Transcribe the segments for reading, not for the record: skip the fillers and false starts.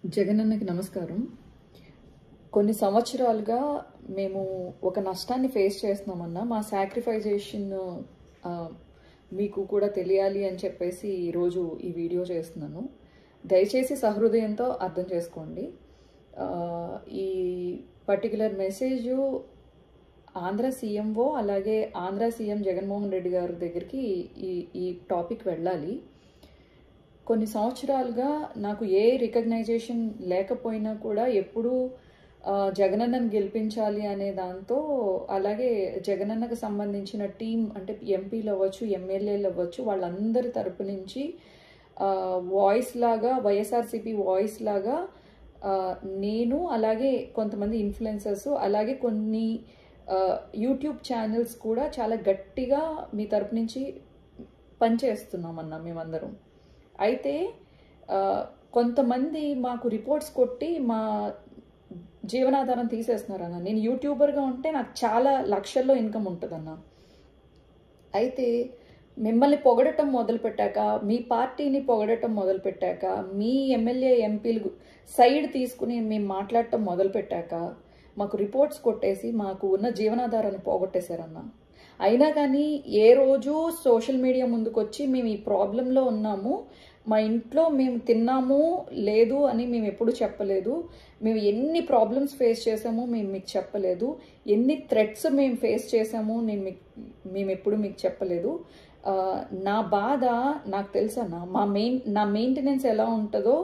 జగనన్నకి నమస్కారం. కొన్ని సంవత్సరాలుగా మేము ఒక నష్టాన్ని ఫేస్ చేస్తున్నామన్నా. మా సాక్రిఫైజేషన్ మీకు కూడా తెలియాలి అని చెప్పేసి ఈరోజు ఈ వీడియో చేస్తున్నాను. దయచేసి సహృదయంతో అర్థం చేసుకోండి. ఈ పర్టికులర్ మెసేజ్ ఆంధ్ర సీఎంఓ అలాగే ఆంధ్ర సీఎం జగన్మోహన్ రెడ్డి గారి దగ్గరికి ఈ టాపిక్ వెళ్ళాలి. కొన్ని సంవత్సరాలుగా నాకు ఏ రికగ్నైజేషన్ లేకపోయినా కూడా ఎప్పుడూ జగనన్నను గెలిపించాలి అనే దాంతో, అలాగే జగనన్నకు సంబంధించిన టీం అంటే ఎంపీలు అవ్వచ్చు, ఎమ్మెల్యేలు అవ్వచ్చు, వాళ్ళందరి తరపు నుంచి వాయిస్ లాగా, వైఎస్ఆర్సీపీ వాయిస్ లాగా నేను, అలాగే కొంతమంది ఇన్ఫ్లుయెన్సర్స్, అలాగే కొన్ని యూట్యూబ్ ఛానల్స్ కూడా చాలా గట్టిగా మీ తరపు నుంచి పనిచేస్తున్నామన్నా మేమందరం. అయితే కొంతమంది మాకు రిపోర్ట్స్ కొట్టి మా జీవనాధారం తీసేస్తున్నారన్న. నేను యూట్యూబర్గా ఉంటే నాకు చాలా లక్షల్లో ఇన్కమ్ ఉంటుందన్న. అయితే మిమ్మల్ని పొగడటం మొదలుపెట్టాక, మీ పార్టీని పొగడటం మొదలుపెట్టాక, మీ ఎమ్మెల్యే ఎంపీలు సైడ్ తీసుకుని మేము మాట్లాడటం మొదలుపెట్టాక మాకు రిపోర్ట్స్ కొట్టేసి మాకు ఉన్న జీవనాధారాన్ని పోగొట్టేశారన్న. అయినా కానీ ఏ రోజు సోషల్ మీడియా ముందుకు వచ్చి మేము ఈ ప్రాబ్లంలో ఉన్నాము, మా ఇంట్లో మేము తిన్నాము లేదు అని మేము ఎప్పుడు చెప్పలేదు, మేము ఎన్ని ప్రాబ్లమ్స్ ఫేస్ చేసామో మేము మీకు చెప్పలేదు, ఎన్ని థ్రెట్స్ మేము ఫేస్ చేసామో మేము ఎప్పుడు మీకు చెప్పలేదు. నా బాధ నాకు తెలుసన్నా. నా మెయింటెనెన్స్ ఎలా ఉంటుందో,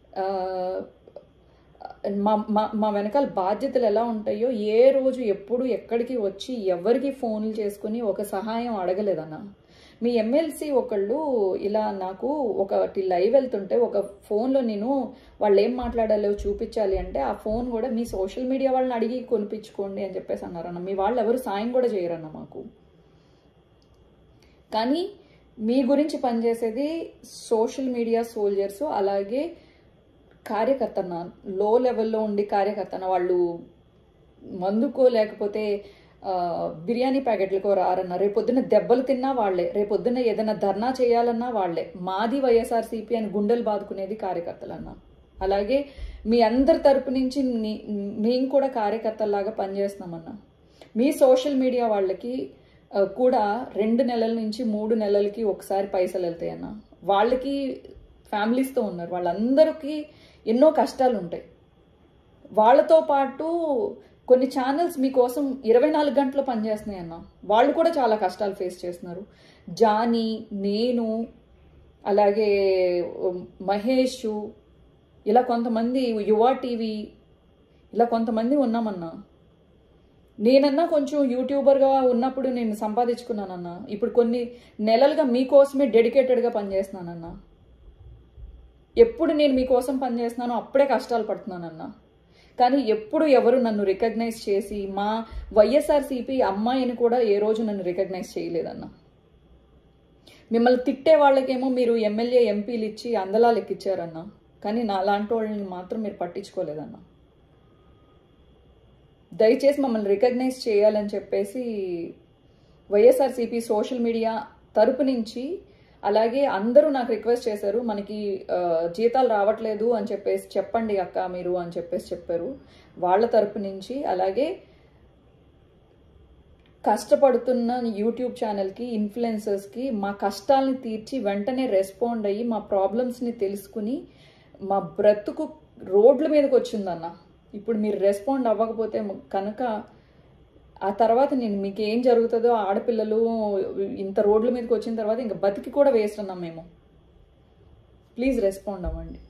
మా వెనకాల బాధ్యతలు ఎలా ఉంటాయో ఏ రోజు ఎప్పుడు ఎక్కడికి వచ్చి ఎవరికి ఫోన్లు చేసుకుని ఒక సహాయం అడగలేదన్నా. మీ ఎమ్మెల్సీ ఒకళ్ళు ఇలా నాకు ఒకటి లైవ్ వెళ్తుంటే ఒక ఫోన్లో నేను వాళ్ళు ఏం మాట్లాడాలో చూపించాలి అంటే ఆ ఫోన్ కూడా మీ సోషల్ మీడియా వాళ్ళని అడిగి కొనిపించుకోండి అని చెప్పేసి అన్నారన్న. మీ వాళ్ళు ఎవరు సాయం కూడా చేయరన్న మాకు. కానీ మీ గురించి పనిచేసేది సోషల్ మీడియా సోల్జర్స్, అలాగే కార్యకర్తన, లో లెవెల్లో ఉండి కార్యకర్తన. వాళ్ళు మందుకో లేకపోతే బిర్యానీ ప్యాకెట్లకో రారన్న. రేపొద్దున దెబ్బలు తిన్నా వాళ్లే, రేపొద్దున ఏదైనా ధర్నా చేయాలన్నా వాళ్లే. మాది వైఎస్ఆర్సీపీ అని గుండెలు బాదుకునేది కార్యకర్తలన్నా. అలాగే మీ అందరి తరపు నుంచి మేము కూడా కార్యకర్తల్లాగా పనిచేస్తున్నామన్నా. మీ సోషల్ మీడియా వాళ్ళకి కూడా 2 నెలల నుంచి 3 నెలలకి ఒకసారి పైసలు వెళ్తాయన్న. వాళ్ళకి ఫ్యామిలీస్తో ఉన్నారు, వాళ్ళందరికీ ఎన్నో కష్టాలు ఉంటాయి. వాళ్ళతో పాటు కొన్ని ఛానల్స్ మీకోసం 24 గంటలు పనిచేస్తున్నాయి అన్న. వాళ్ళు కూడా చాలా కష్టాలు ఫేస్ చేస్తున్నారు. జానీ, నేను, అలాగే మహేష్, ఇలా కొంతమంది, యువ టీవీ, ఇలా కొంతమంది ఉన్నామన్నా. నేనన్నా కొంచెం యూట్యూబర్గా ఉన్నప్పుడు నేను సంపాదించుకున్నానన్నా. ఇప్పుడు కొన్ని నెలలుగా మీకోసమే డెడికేటెడ్గా పనిచేస్తున్నానన్నా. ఎప్పుడు నేను మీకోసం పనిచేస్తున్నానో అప్పుడే కష్టాలు పడుతున్నానన్నా. కానీ ఎప్పుడు ఎవరు నన్ను రికగ్నైజ్ చేసి, మా వైఎస్ఆర్సీపీ అమ్మాయిని కూడా ఏ రోజు నన్ను రికగ్నైజ్ చేయలేదన్న. మిమ్మల్ని తిట్టే వాళ్ళకేమో మీరు ఎమ్మెల్యే ఎంపీలు ఇచ్చి అందలాలు ఎక్కిచ్చారన్న. కానీ నా లాంటి వాళ్ళని మాత్రం మీరు పట్టించుకోలేదన్న. దయచేసి మమ్మల్ని రికగ్నైజ్ చేయాలని చెప్పేసి వైఎస్ఆర్సీపీ సోషల్ మీడియా తరపు నుంచి, అలాగే అందరూ నాకు రిక్వెస్ట్ చేశారు, మనకి జీతాలు రావట్లేదు అని చెప్పేసి చెప్పండి అక్క మీరు అని చెప్పేసి చెప్పారు వాళ్ళ తరపు నుంచి. అలాగే కష్టపడుతున్న యూట్యూబ్ ఛానల్కి, ఇన్ఫ్లుయెన్సర్స్కి మా కష్టాలని తీర్చి వెంటనే రెస్పాండ్ అయ్యి మా ప్రాబ్లమ్స్ని తెలుసుకుని మా బ్రతుకు రోడ్ల మీదకి వచ్చిందన్న. ఇప్పుడు మీరు రెస్పాండ్ అవ్వకపోతే కనుక ఆ తర్వాత నేను మీకు ఏం జరుగుతుందో, ఆడపిల్లలు ఇంత రోడ్ల మీదకి వచ్చిన తర్వాత ఇంకా బతికి కూడా వేస్ట్ అన్నాం మేము. ప్లీజ్ రెస్పాండ్ అవ్వండి.